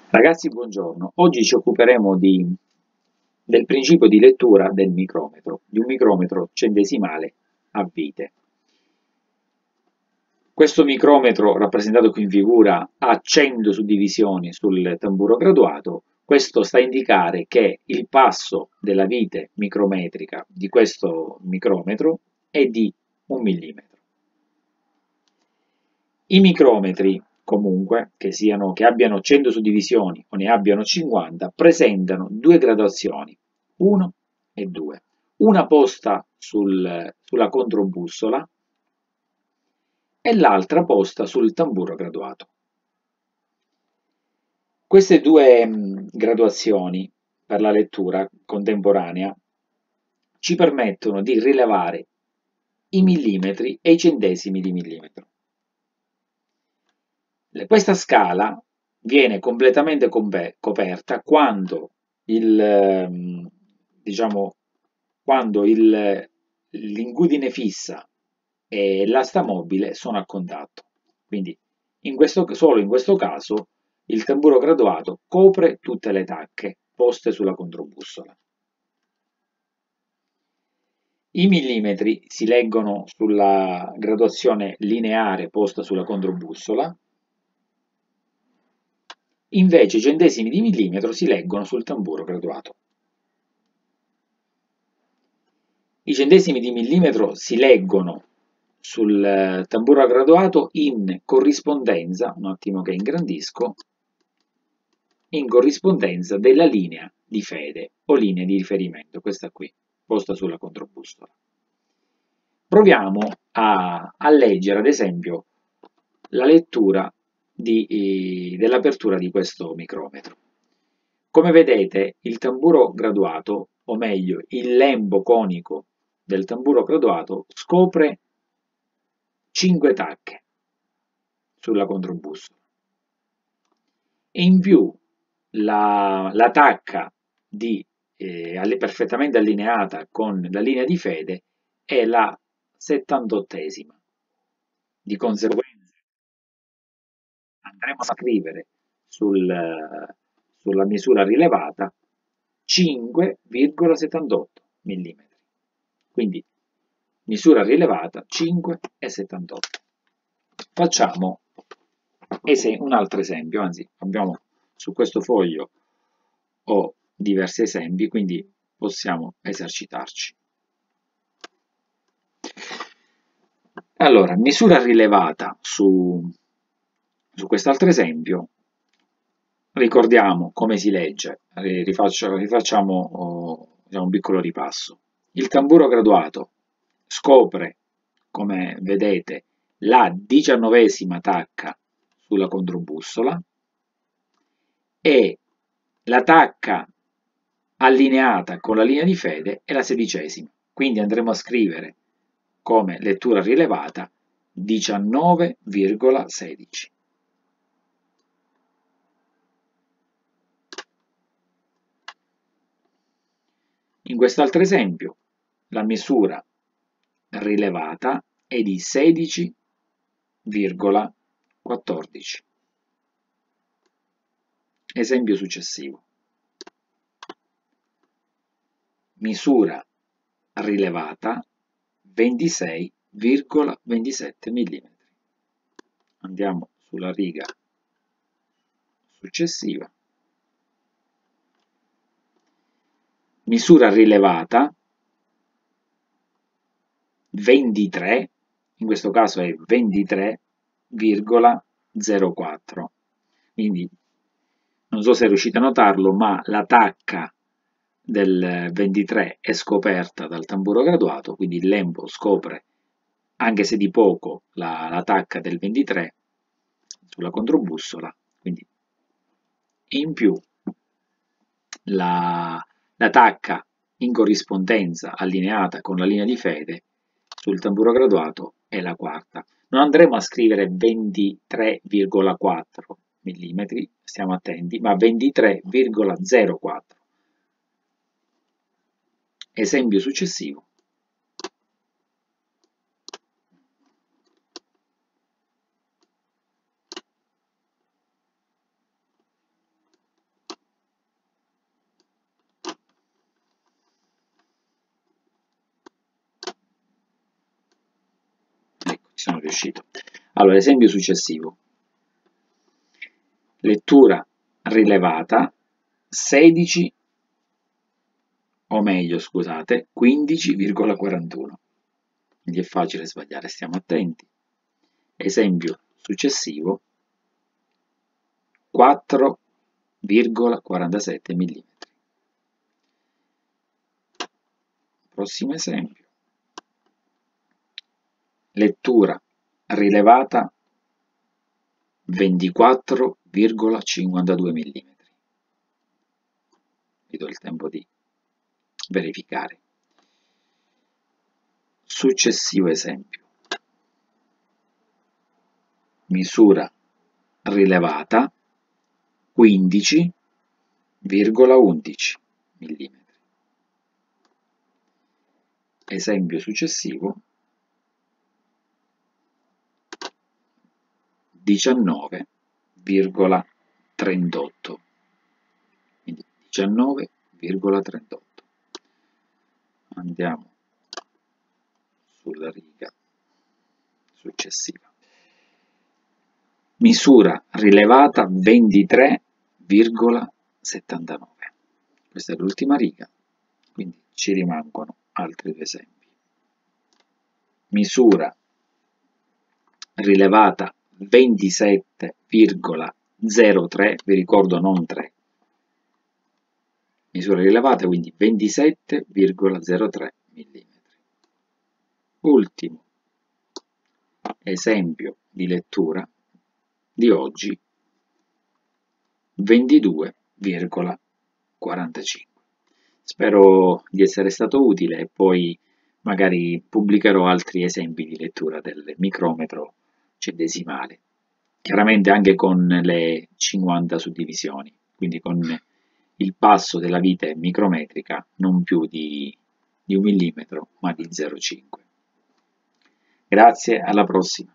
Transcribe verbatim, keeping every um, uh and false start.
Ragazzi, buongiorno. Oggi ci occuperemo di- del principio di lettura del micrometro, di un micrometro centesimale a vite. Questo micrometro, rappresentato qui in figura, ha cento suddivisioni sul tamburo graduato. Questo sta a indicare che il passo della vite micrometrica di questo micrometro è di un millimetro. I micrometri, comunque, che siano, che abbiano cento suddivisioni o ne abbiano cinquanta, presentano due graduazioni, uno e due. Una posta sul- sulla controbussola e l'altra posta sul tamburo graduato. Queste due mh, graduazioni per la lettura contemporanea ci permettono di rilevare i millimetri e i centesimi di millimetro. Questa scala viene completamente coperta quando il, ehm, diciamo, quando il- l'ingudine fissa e l'asta mobile sono a contatto. Quindi in questo, solo in questo caso il tamburo graduato copre tutte le tacche poste sulla controbussola. I millimetri si leggono sulla graduazione lineare posta sulla controbussola. Invece i centesimi di millimetro si leggono sul tamburo graduato. I centesimi di millimetro si leggono sul eh, tamburo graduato in corrispondenza, un attimo che ingrandisco, in corrispondenza della linea di fede o linea di riferimento, questa qui, posta sulla controbussola. Proviamo a, a leggere, ad esempio, la lettura di, dell'apertura di questo micrometro. Come vedete, il tamburo graduato, o meglio, il lembo conico del tamburo graduato, scopre cinque tacche sulla controbussola. E in più la, la tacca di, eh, perfettamente allineata con la linea di fede è la settantottesima. Di conseguenza andremo a scrivere sul, sulla misura rilevata cinque virgola settantotto millimetri. Quindi misura rilevata cinque virgola settantotto. Facciamo un altro esempio, anzi abbiamo su questo foglio ho diversi esempi, quindi possiamo esercitarci. Allora, misura rilevata su, su quest'altro esempio, ricordiamo come si legge, rifaccio, rifacciamo oh, diciamo, un piccolo ripasso. Il tamburo graduato scopre, come vedete, la diciannovesima tacca sulla controbussola e la tacca allineata con la linea di fede è la sedicesima. Quindi andremo a scrivere come lettura rilevata diciannove virgola sedici. In quest'altro esempio la misura rilevata è di sedici virgola quattordici. Esempio successivo. Misura rilevata ventisei virgola ventisette millimetri. Andiamo sulla riga successiva. Misura rilevata ventitré, in questo caso è ventitré virgola zero quattro. Quindi non so se riuscite a notarlo, ma la tacca del ventitré è scoperta dal tamburo graduato, quindi il lembo scopre, anche se di poco, la, la tacca del ventitré sulla controbussola, quindi in più la, la tacca in corrispondenza allineata con la linea di fede sul tamburo graduato è la quarta. Non andremo a scrivere ventitré virgola quattro millimetri, stiamo attenti, ma ventitré virgola zero quattro. Esempio successivo. sono riuscito. Allora, esempio successivo. Lettura rilevata sedici, o meglio, scusate, quindici virgola quarantuno. Quindi è facile sbagliare, stiamo attenti. Esempio successivo, quattro virgola quarantasette millimetri. Prossimo esempio. Lettura rilevata ventiquattro virgola cinquantadue millimetri. Vi do il tempo di verificare. Successivo esempio. Misura rilevata quindici virgola undici millimetri. Esempio successivo. diciannove virgola trentotto, quindi diciannove virgola trentotto. Andiamo sulla riga successiva. Misura rilevata ventitré virgola settantanove. Questa è l'ultima riga, quindi ci rimangono altri due esempi. Misura rilevata ventisette virgola zero tre, vi ricordo non tre, misura rilevata, quindi ventisette virgola zero tre millimetri. Ultimo esempio di lettura di oggi, ventidue virgola quarantacinque. Spero di essere stato utile e poi magari pubblicherò altri esempi di lettura del micrometro centesimale, chiaramente anche con le cinquanta suddivisioni, quindi con il passo della vite micrometrica non più di, di un millimetro ma di zero virgola cinque. Grazie, alla prossima.